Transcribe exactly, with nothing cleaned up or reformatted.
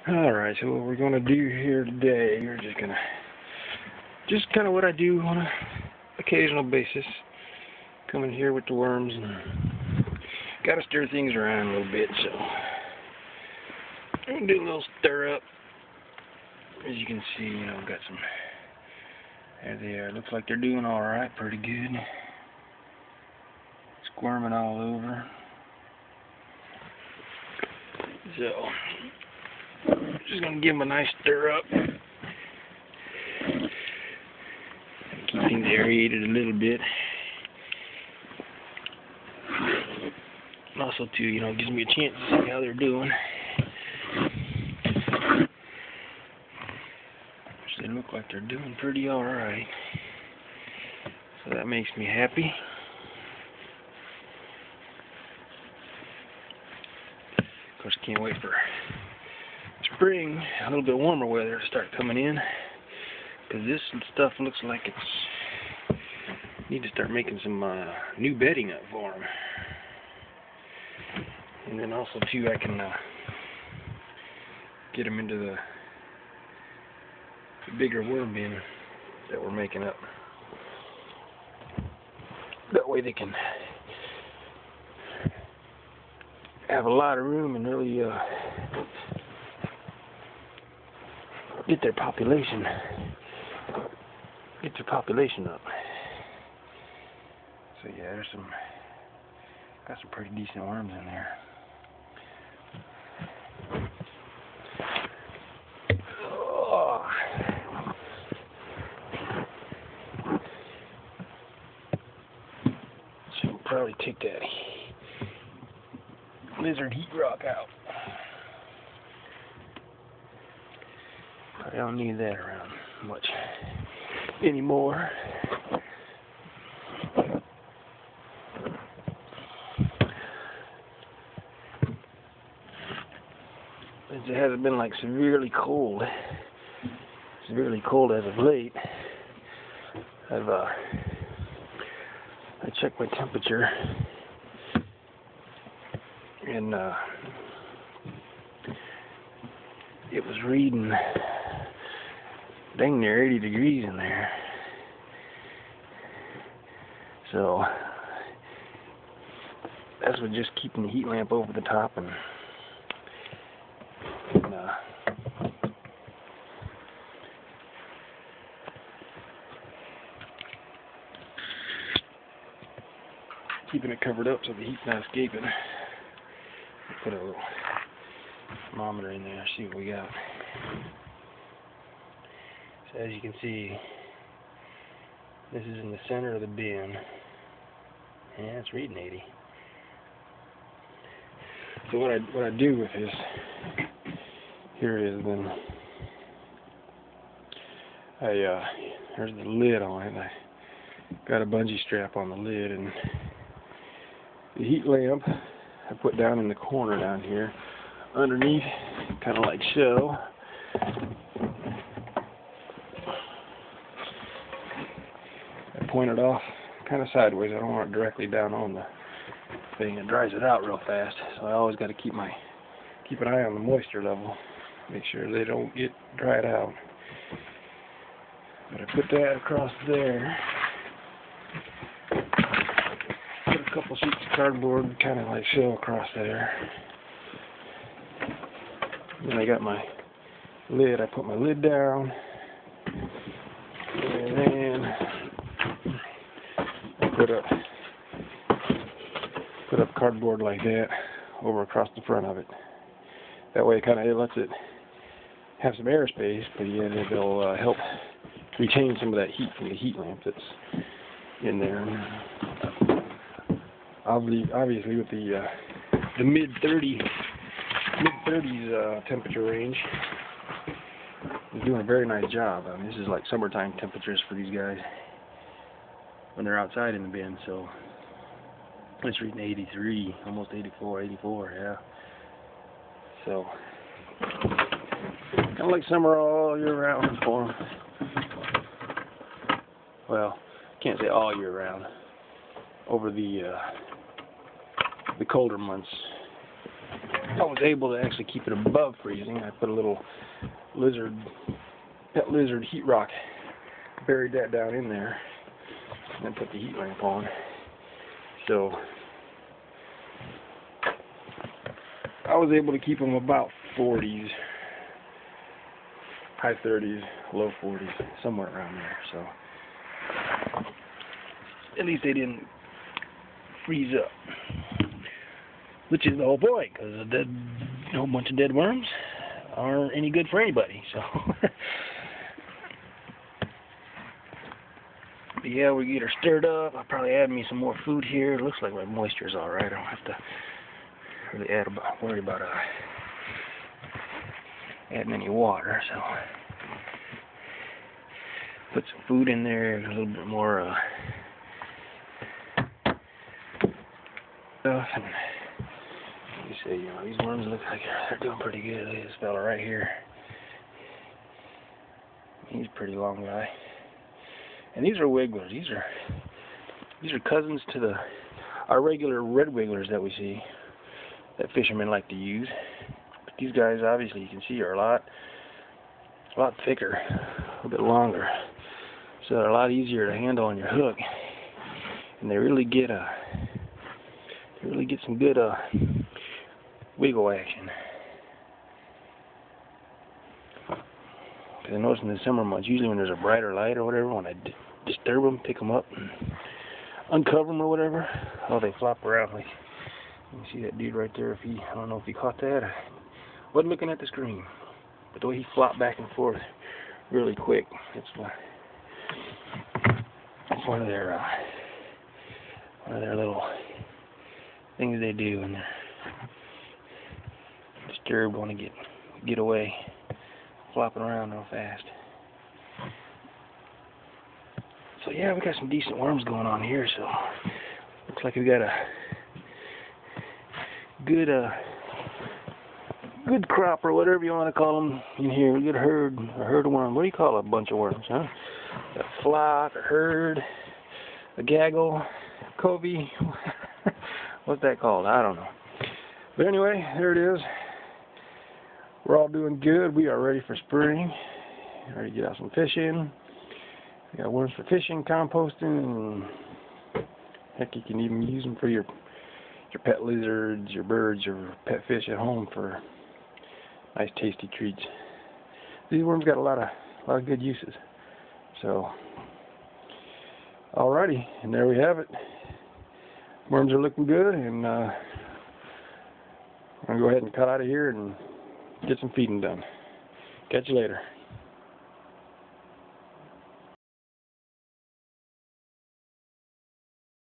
Alright, so what we're going to do here today, we're just going to, just kind of what I do on a occasional basis. Come in here with the worms and got to stir things around a little bit, so I'm going to do a little stir up. As you can see, you know, I've got some, there they are. Looks like they're doing alright, pretty good. Squirming all over. So, just going to give them a nice stir up. Keep things aerated a little bit. And also, too, you know, it gives me a chance to see how they're doing. Which they look like they're doing pretty alright. So that makes me happy. Of course, can't wait for spring, a little bit warmer weather to start coming in, because this stuff looks like it's need to start making some uh, new bedding up for them. And then also too, I can uh, get them into the, the bigger worm bin that we're making up. That way they can have a lot of room and really uh, get their population, get their population up. So yeah, there's some, got some pretty decent worms in there. Oh. So we'll probably take that lizard heat rock out. I don't need that around much anymore. Since it hasn't been like severely cold, severely cold as of late, I've uh, I checked my temperature, and uh, it was reading dang near eighty degrees in there. So that's with just keeping the heat lamp over the top and, and uh, keeping it covered up so the heat's not escaping. Put a little thermometer in there, see what we got. So as you can see, this is in the center of the bin. Yeah, it's reading eighty. So what I what I do with this, here it is then. I uh, there's the lid on it. I got a bungee strap on the lid, and the heat lamp I put down in the corner down here, underneath, kind of like so. Point it off kind of sideways. I don't want it directly down on the thing. It dries it out real fast, so I always got to keep my keep an eye on the moisture level, make sure they don't get dried out. But I put that across there, put a couple sheets of cardboard kind of like so across there. Then I got my lid. I put my lid down, and then Put up, put up cardboard like that over across the front of it. That way, it kind of it lets it have some airspace, but yet it'll uh, help retain some of that heat from the heat lamp that's in there. Obviously, obviously with the uh, the mid thirty, mid thirties uh, temperature range, it's doing a very nice job. I mean, this is like summertime temperatures for these guys when they're outside in the bin, so it's reading eighty-three, almost eighty-four, eighty-four, yeah. So, kind of like summer all year round for them. Well, can't say all year round. Over the uh, the colder months, I was able to actually keep it above freezing. I put a little lizard, pet lizard heat rock, buried that down in there, and then put the heat lamp on. So I was able to keep them about forties, high thirties, low forties, somewhere around there. So at least they didn't freeze up, which is the whole point, because a dead, a whole bunch of dead worms aren't any good for anybody. So, but yeah, we get her stirred up. I'll probably add me some more food here. It looks like my moisture's all right. I don't have to really add about, worry about uh, adding any water. So, put some food in there, a little bit more uh, stuff. And you say, you know, these worms look like they're doing pretty good. Look at this fella right here. He's a pretty long guy. And these are wigglers. These are these are cousins to the our regular red wigglers that we see, that fishermen like to use. But these guys, obviously, you can see, are a lot a lot thicker, a little bit longer, so they're a lot easier to handle on your hook. And they really get a they really get some good uh wiggle action. Because I notice in the summer months, usually when there's a brighter light or whatever, when I d disturb them, pick them up, and uncover them or whatever, oh, they flop around. Like, you can see that dude right there. If he, I don't know if he caught that. I wasn't looking at the screen, but the way he flopped back and forth really quick, it's one, it's one of their, uh, one of their little things they do when they're disturbed, want to get get away, flopping around real fast. So yeah, we got some decent worms going on here. So looks like we got a good uh good crop, or whatever you want to call them, in here. A good herd, a herd of worms. What do you call a bunch of worms, huh? A flock, a herd, a gaggle, covey. What's that called? I don't know. But anyway, there it is. We're all doing good. We are ready for spring. Ready to get out some fishing. We got worms for fishing, composting, and heck, you can even use them for your your pet lizards, your birds, your pet fish at home for nice, tasty treats. These worms got a lot of a lot of good uses. So, alrighty, and there we have it. Worms are looking good, and uh, I'm gonna go ahead and cut out of here and get some feeding done. Catch you later.